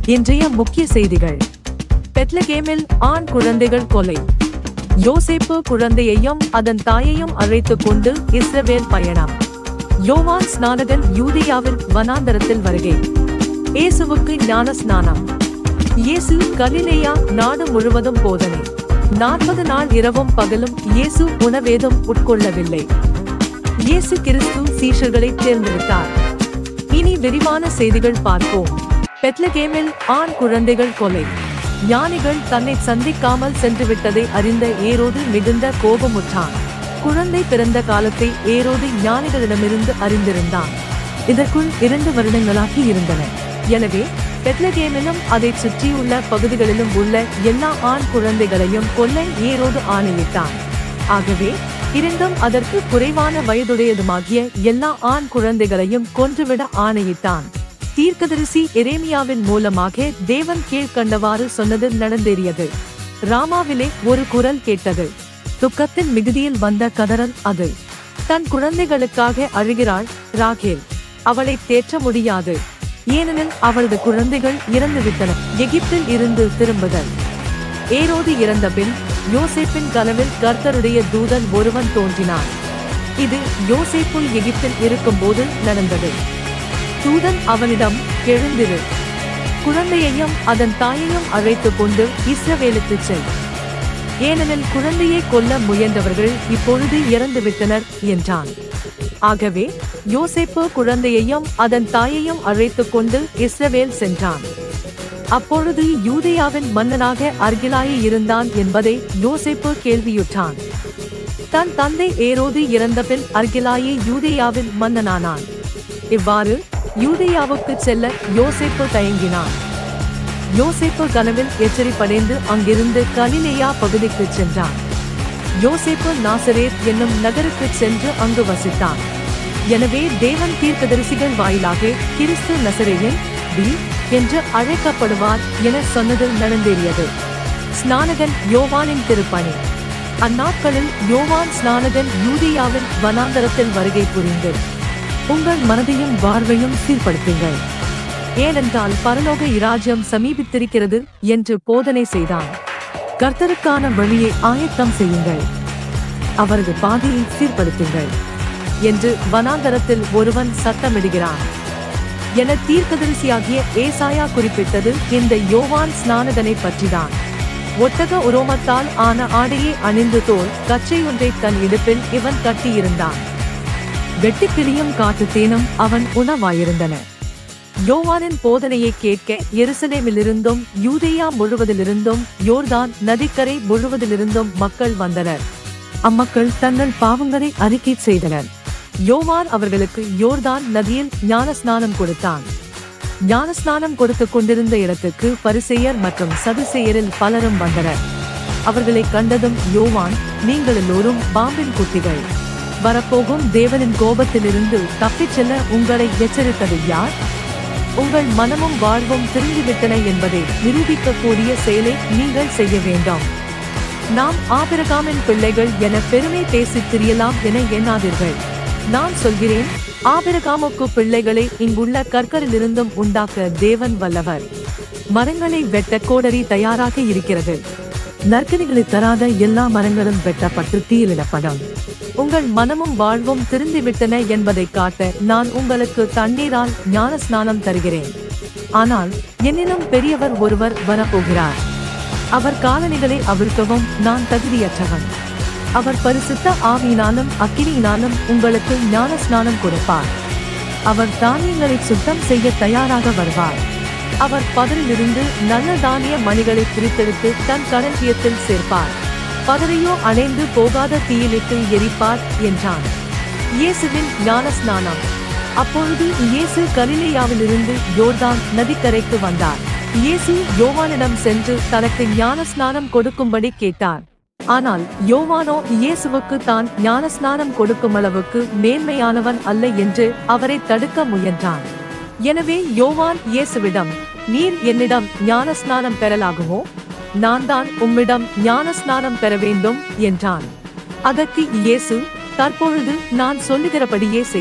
இன்றைய முக்கிய செய்திகள். பெத்லகேமில் ஆண் குழந்தைகள் கொலை. யோசேப்பு குழந்தையையும் அதன் தாயையும் அழைத்துக் கொண்டு இஸ்ரவேல் பயணம். யோவான் ஸ்நானகன் யூதேயாவின் வனாந்தரத்தில் வருகை. இயேசுவுக்கு ஞான ஸ்நானம். இயேசு கலிலேயா நாடு முழுவதும் போதனை. 40 நாள் இரவும் பகலும் இயேசு உணவேதும் உட்கொள்ளவில்லை. இயேசு கிறிஸ்து சீஷர்களை தேர்ந்தெடுத்தார். இனி விரிவான செய்திகள் பார்ப்போம். பெத்லகேமில் ஆண் குழந்தைகள் கொலை. ஞானிகள் தன்னை சந்திக்காமல் சென்றுவிட்டதை அறிந்த ஏரோது மிகுந்த கோபமுற்றான். குழந்தை பிறந்த காலத்தை ஏரோது ஞானிகளிடமிருந்து அறிந்திருந்தான். இதற்குள் 2 வருடங்களாகி இருந்தன. எனவே பெத்லகேமிலும் அதை சுற்றியுள்ள பகுதிகளிலும் உள்ள எல்லா ஆண் குழந்தைகளையும் கொல்ல ஏரோது ஆணையிட்டான். ஆகவே 2 அதற்கு குறைவான வயதுடையதுமாகிய எல்லா ஆண் குழந்தைகளையும் கொன்றுவிட ஆணையிட்டான். தீர்க்கதரிசி எரேமியாவின் மூலமாக தேவன் கீழ்க்கண்டவாறு சொன்னது நடந்தேறியது. ராமாவிலே ஒரு குரல் கேட்டது. துக்கத்தின் மிகுதியில் வந்த கதறல் அது. தன் குழந்தைகளுக்காக அழுகிறாள் ராகேல். அவளை தேற்ற முடியாது. ஏனெனில் அவளது குழந்தைகள் இறந்துவிட்டன. எகிப்தில் இருந்து திரும்புதல். ஏரோது இறந்த பின் யோசேப்பின் கனவில் கர்த்தருடைய தூதன் ஒருவன் தோன்றினான். இது யோசேப்பு எகிப்தில் இருக்கும்போது நடந்தது. தூதன் அவனிடம், எழுந்திரு, குழந்தையையும் அதன் தாயையும் அழைத்துக் கொண்டு இஸ்ரவேலுக்கு செல். ஏனெனில் குழந்தையை கொல்ல முயன்றவர்கள் இப்பொழுது இறந்துவிட்டனர் என்றான். ஆகவே யோசேப்பு குழந்தையையும் அதன் தாயையும் அழைத்துக் கொண்டு இஸ்ரவேல் சென்றான். அப்பொழுது யூதேயாவின் மன்னனாக அர்கிலாயி இருந்தான் என்பதை யோசேப்பு கேள்வியுற்றான். தன் தந்தை ஏரோது இறந்தபின் அர்கிலாயி யூதேயாவின் மன்னனானான். இவ்வாறு யூதேயாவுக்கு செல்ல யோசேப்பு தயங்கினான். யோசேப்பு கனவில் எச்சரிப்படைந்து அங்கிருந்து கலிலேயா பகுதிக்கு சென்றான். யோசேப்பு நாசரேத் என்னும் நகருக்கு சென்று அங்கு வசித்தான். எனவே தேவன் தீர்க்கதரிசிகள் வாயிலாக கிறிஸ்து நசரேயன் என்று அழைக்கப்படுவார் என சொன்னது நடந்தேறியது. ஸ்நானகன் யோவானின் திருப்பணி. அந்நாட்களில் யோவான் ஸ்நானகன் யூதேயாவின் வனாந்தரத்தில் வருகை புரிந்து உங்கள் மனதையும் வாழ்வையும் சீர்படுத்துங்கள், ஏனென்றால் பரலோக இராஜ்யம் சமீபித்திருக்கிறது என்று போதனை செய்தான். கர்த்தருக்கான வழியை ஆயத்தம் செய்யுங்கள், அவரது பாதையை சீர்படுத்துங்கள் என்று வனாந்தரத்தில் ஒருவன் சத்தமிடுகிறான் என தீர்க்கதரிசியாகிய ஏசாயா குறிப்பிட்டது இந்த யோவான் ஸ்நானகனை பற்றிதான். ஒட்டக உரோமத்தால் ஆன ஆடையை அணிந்து தோல் கச்சை ஒன்றை தன் இடுப்பில் இவன் கட்டியிருந்தான். வெட்டுக்கிளியும் காட்டுத்தேனும் அவன் உணவாயிருந்தன. யோவானின் போதனையை கேட்க எருசலேமிலிருந்தும் யூதேயா முழுவதிலிருந்தும் யோர்தான் நதிக்கரை முழுவதிலிருந்தும் மக்கள் வந்தனர். அம்மக்கள் தங்கள் பாவங்களை அறிக்கை செய்தனர். யோவான் அவர்களுக்கு யோர்தான் நதியில் ஞானஸ்நானம் கொடுத்தான். ஞானஸ்நானம் கொடுத்துக் கொண்டிருந்த இடத்துக்கு பரிசேயர் மற்றும் சதுசேயரில் பலரும் வந்தனர். அவர்களை கண்டதும் யோவான், நீங்கள் எல்லோரும் பாம்பின் குட்டிகள், வரப்போகும் தேவனின் கோபத்திலிருந்து தப்பிச் செல்ல உங்களை எச்சரித்தது யார்? உங்கள் மனமும் வாழ்வும் திரும்பிவிட்டன என்பதை நிரூபிக்கக்கூடிய செயலை நீங்கள் செய்ய வேண்டாம். நாம் ஆபிரகாமின் பிள்ளைகள் என பெருமை பேசித் திரியலாம் என எண்ணாதீர்கள். நான் சொல்கிறேன், ஆபிரகாமுக்கு பிள்ளைகளை இங்குள்ள கற்களிலிருந்தும் உண்டாக்க தேவன் வல்லவர். மரங்களை வெட்ட கோடரி தயாராக இருக்கிறது. நற்கனிகளை தராத எல்லா மரங்களும் வெட்டப்பட்டு தீயிலிடப்படும். உங்கள் மனமும் வாழ்வும் திருந்திவிட்டன என்பதை காட்ட நான் உங்களுக்கு தண்ணீரால் ஞான ஸ்நானம் தருகிறேன். ஆனால் என்னிலும் பெரியவர் ஒருவர் வரப்போகிறார். அவர் காலணிகளை அவிழ்க்கவும் நான் தகுதியற்றவன். அவர் பரிசுத்த ஆவியினாலும் அக்கினியினாலும் உங்களுக்கு ஞான ஸ்நானம் கொடுப்பார். அவர் தானியங்களை சுத்தம் செய்ய தயாராக வருவார். அவர் பதரிலிருந்து நல்ல தானிய மணிகளை பிரித்தெடுத்து தன் களஞ்சியத்தில் சேர்ப்பார். பதரையோ அணைந்து போகாத தீயிலிட்டு எரிப்பார் என்றான். இயேசுவின் ஞான ஸ்நானம். அப்பொழுது இயேசு கலிலேயாவிலிருந்து யோர்தான் நதிக்கரைக்கு வந்தார். இயேசு யோவானிடம் சென்று தனக்கு ஞான ஸ்நானம் கொடுக்கும்படி கேட்டார். ஆனால் யோவானோ இயேசுவுக்கு தான் ஞான ஸ்நானம் கொடுக்கும் அளவுக்கு மேன்மையானவன் அல்ல என்று அவரை தடுக்க முயன்றான். எனவே யோவான் இயேசுவிடம், நீர் என்னிடம் ஞான ஸ்நானம் பெறலாகுமோ? நான் தான் உம்மிடம் ஞான ஸ்நானம் பெற வேண்டும் என்றான். அதற்கு இயேசு, தற்பொழுது நான் சொல்லுகிறபடியே செய்.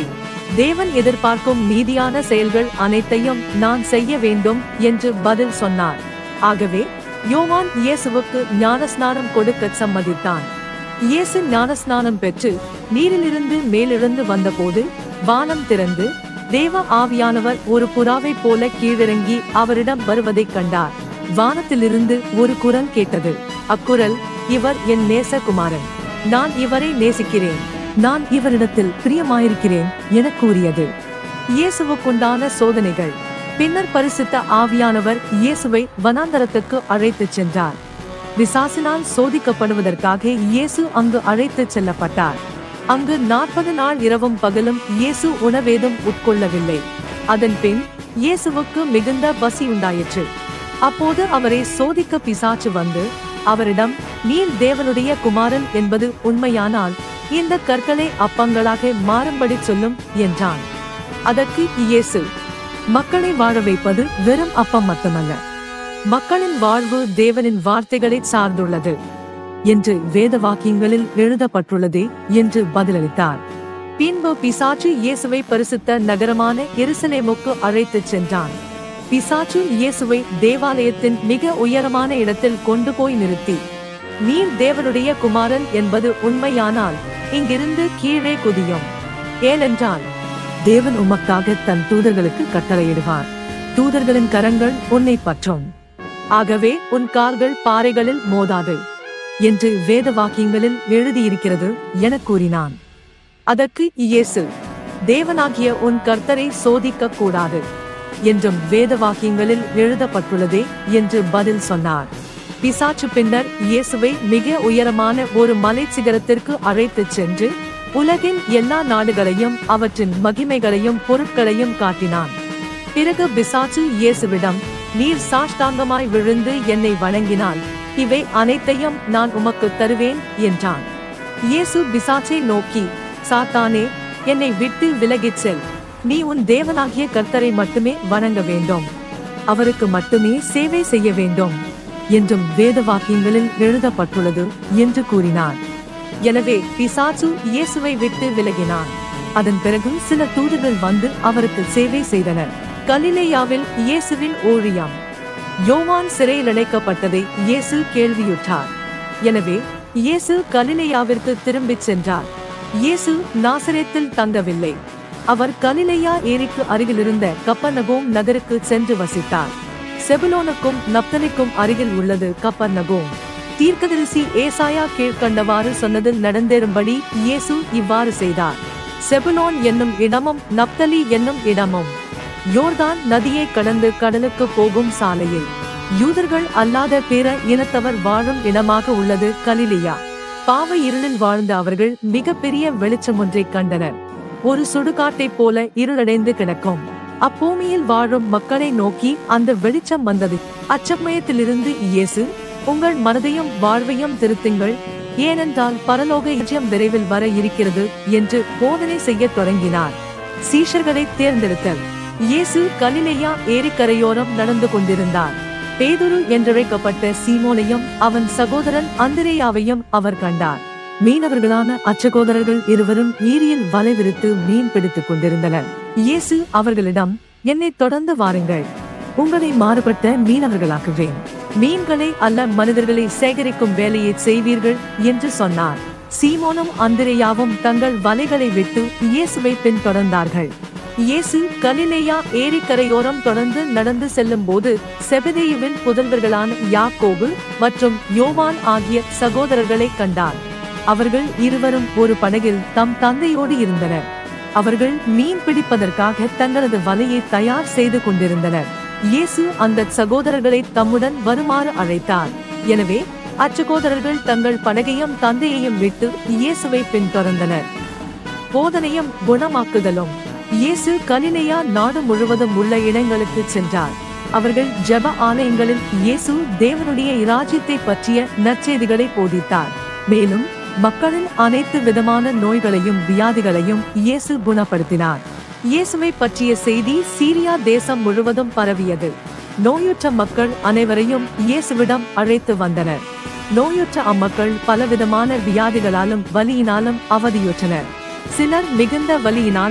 தேவன் எதிர்பார்க்கும் நீதியான செயல்கள் அனைத்தையும் நான் செய்ய வேண்டும் என்று பதில் சொன்னார். ஆகவே யோவான் இயேசுவுக்கு ஞானஸ்நானம் கொடுக்க சம்மதித்தான். இயேசு ஞானஸ்நானம் பெற்று நீரிலிருந்து மேலெழுந்து வந்தபோது வானம் திறந்து தேவ ஆவியானவர் ஒரு புறாவை போல கீழிறங்கி அவரிடம் வருவதைக் கண்டார். வானத்திலிருந்து ஒரு குரல் கேட்டது. அக்குரல், இவர் என் நேசகுமாரன், நான் இவரை நேசிக்கிறேன், நான் இவரிடத்தில் பிரியமாயிருக்கிறேன் என கூறியது. இயேசுவுக்குண்டான சோதனைகள். பின்னர் பரிசுத்த ஆவியானவர் இயேசுவை வனாந்தரத்துக்கு அழைத்துச் சென்றார். பிசாசினால் சோதிக்கப்படுவதற்காக இயேசு அங்கு அழைத்துச் செல்லப்பட்டார். அங்கு 40 நாள் இரவும் பகலும் இயேசு உணவேதும் உட்கொள்ளவில்லை. அதன் பின் இயேசுவுக்கு மிகுந்த பசி உண்டாயிற்று. அப்போது அவரை சோதிக்க பிசாசு வந்து அவரிடம், நீர் தேவனுடைய குமாரன் என்பது உண்மையானால் இந்த கற்களை அப்பங்களாக மாறும்படி சொல்லும் என்றான். அதற்கு இயேசு, மக்களை வாழ வைப்பது வெறும் அப்பம் மட்டுமல்ல, மக்களின் வாழ்வு தேவனின் வார்த்தைகளை சார்ந்துள்ளது என்று வேத வாக்கியங்களில் எழுதப்பட்டுள்ளதே என்று பதிலளித்தார். பின்பு பிசாசு இயேசுவை பரிசுத்த நகரமான எருசலேமுக்கு அழைத்துச் சென்றான். பிசாசு இயேசுவை தேவாலயத்தின் மிக உயரமான இடத்தில் கொண்டு போய் நிறுத்தி, நீர் தேவனுடைய குமாரன் என்பது உண்மையானால் இங்கிருந்து கீழே குதியும். ஏனென்றால் தேவன் உமக்காக தன் தூதர்களுக்கு கட்டளையிடுவார், தூதர்களின் கரங்கள் உன்னை பற்றும், ஆகவே உன் கால்கள் பாறைகளில் மோதாது என்று வேத வாக்கியங்களில் எழுதியிருக்கிறது என கூறினான். அதற்கு இயேசு, தேவனாகிய உன் கர்த்தரை சோதிக்க கூடாது என்றும் வேத வாக்கியங்களில் எழுதப்பட்டுள்ளதே என்று பதில் சொன்னார். பிசாசு பின்னர் இயேசுவை மிக உயரமான ஒரு மலை சிகரத்திற்கு அழைத்துச் சென்று உலகின் எல்லா நாடுகளையும் அவற்றின் மகிமைகளையும் பொருட்களையும் காட்டினான். பிறகு பிசாசு இயேசுவிடம், நீர் சாஷ்டாங்கமாய் விழுந்து என்னை வணங்கினால் இவை அனைத்தையும் நான் உமக்கு தருவேன் என்றான். இயேசு பிசாசை நோக்கி, சாத்தானே, என்னை விட்டு விலகிச் செல், நீ உன் தேவனாகிய கர்த்தரை மட்டுமே வணங்க வேண்டும், அவருக்கு மட்டுமே சேவை செய்ய வேண்டும் என்றும் வேத வாக்கியங்களில் எழுதப்பட்டுள்ளது என்று கூறினார். எனவே பிசாசு இயேசுவை விட்டு விலகினான். அதன் பிறகு சில தூதர்கள் வந்து அவருக்கு சேவை செய்தனர். கலிலேயாவில் இயேசுவின் ஊழியம். யோவான் சிறையில் அடைக்கப்பட்டதை இயேசு கேள்வியுற்றார். எனவே இயேசு கலிலேயாவிற்கு திரும்பிச் சென்றார். இயேசு நாசரேத்தில் தங்கவில்லை. அவர் கலிலேயா ஏரிக்கு அருகிலிருந்த கப்பர்நகோம் நகருக்கு சென்று வசித்தார். செபுலோனுக்கும் நப்தலிக்கும் அருகில் உள்ளது கப்பர்நகோம். தீர்க்கதரிசி ஏசாயா கீழ்க்கண்டவாறு சொன்னதில் நடந்தேறும்படி இயேசு இவ்வாறு செய்தார். செபுலோன் என்னும் இடமும் நப்தலி என்னும் இடமும் யோர்தான் நதியை கடந்து கடலுக்கு போகும் சாலையில் யூதர்கள் அல்லாத பிற இனத்தவர் வாழும் இடமாக உள்ளது கலிலேயா. பாவ இருளில் வாழ்ந்த அவர்கள் மிகப்பெரிய வெளிச்சம் ஒன்றை கண்டனர். ஒரு சுடுகாட்டைப் போல இருளடைந்து கிடக்கும் அப்பூமியில் வாழும் மக்களை நோக்கி அந்த வெளிச்சம் வந்தது. அச்சமயத்திலிருந்து இயேசு, உங்கள் மனதையும் வாழ்வையும் திருத்துங்கள், ஏனென்றால் பரலோக ராஜ்யம் விரைவில் வர இருக்கிறது என்று போதனை செய்ய தொடங்கினார். சீஷர்களை தேர்ந்தெடுத்தல். இயேசு கலிலேயா ஏரிக்கரையோரம் நடந்து கொண்டிருந்தார். பேதுரு என்றழைக்கப்பட்ட சீமோனையும் அவன் சகோதரன் அந்திரேயாவையும் அவர் கண்டார். மீனவர்களான அச்சகோதரர்கள் இருவரும் ஏரியில் வலை விரித்து மீன் பிடித்துக் கொண்டிருந்தனர். இயேசு அவர்களிடம், என்னை தொடர்ந்து வாருங்கள், உங்களை மாறுபட்ட மீனவர்களாக்குவேன், மீன்களை அல்ல மனிதர்களை சேகரிக்கும் வேலையை செய்வீர்கள் என்று சொன்னார். சீமோனும் அந்திரேயாவும் தங்கள் வலைகளை விட்டு இயேசுவை பின்தொடர்ந்தார்கள். இயேசு கலிலேயா ஏரிக்கரையோரம் தொடர்ந்து நடந்து செல்லும் போது செபதேயுவின் புதல்வர்களான யாக்கோபு மற்றும் யோவான் ஆகிய சகோதரர்களை கண்டார். அவர்கள் இருவரும் ஒரு படகில் தம் தந்தையோடு இருந்தனர். அவர்கள் மீன் பிடிப்பதற்காக தங்களது வலையை தயார் செய்து கொண்டிருந்தனர். இயேசு அந்த சகோதரர்களை தம்முடன் வருமாறு அழைத்தார். எனவே அச்சகோதரர்கள் தங்கள் படகையும் தந்தையையும் விட்டு இயேசுவை பின்தொடர்ந்தனர். போதனையும் குணமாக்குதலும். இயேசு கலிலேயா நாடு முழுவதும் உள்ள இடங்களுக்கு சென்றார். அவர்கள் ஜெப ஆலயங்களில் இயேசு தேவனுடைய இராஜ்யத்தை பற்றிய நற்செய்திகளை போதித்தார். மேலும் மக்களின் அனைத்து விதமான நோய்களையும் வியாதிகளையும் இயேசு குணப்படுத்தினார். இயேசுவை பற்றிய செய்தி சீரியா தேசம் முழுவதும் பரவியது. நோயுற்ற மக்கள் அனைவரையும் இயேசுவிடம் அழைத்து வந்தனர். நோயுற்ற அம்மக்கள் பலவிதமான வியாதிகளாலும் வலியினாலும் அவதியுற்றனர். சிலர் மிகுந்த வலியினாலும்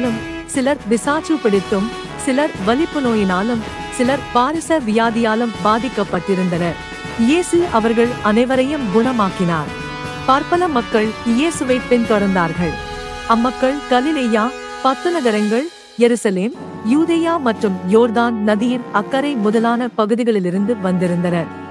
சிலர் பிசாசு பிடித்தும், சிலர் வலிப்பு நோயினாலும், சிலர் பாரிச வியாதியாலும் பாதிக்கப்பட்டிருந்தனர். இயேசு அவர்கள் அனைவரையும் குணமாக்கினார். பற்பல மக்கள் இயேசுவை பின்தொடர்ந்தார்கள். அம்மக்கள் கலிலேயா, 10 நகரங்கள், எருசலேம், யூதேயா மற்றும் யோர்தான் நதியின் அக்கறை முதலான பகுதிகளிலிருந்து வந்திருந்தனர்.